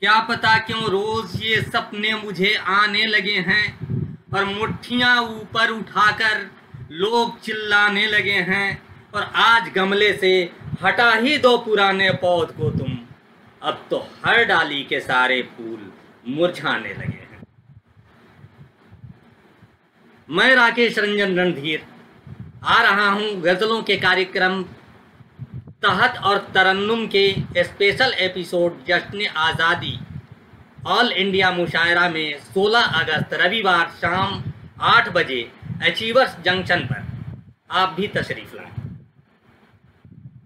क्या पता क्यों रोज ये सपने मुझे आने लगे हैं और मुट्ठियां ऊपर उठाकर लोग चिल्लाने लगे हैं। और आज गमले से हटा ही दो पुराने पौध को तुम, अब तो हर डाली के सारे फूल मुरझाने लगे हैं। मैं राकेश रंजन रणधीर आ रहा हूं गज़लों के कार्यक्रम तहत और तरन्नुम के स्पेशल एपिसोड जश्न आज़ादी ऑल इंडिया मुशायरा में 16 अगस्त रविवार शाम 8 बजे अचीवर्स जंक्शन पर। आप भी तशरीफ़ लाएं।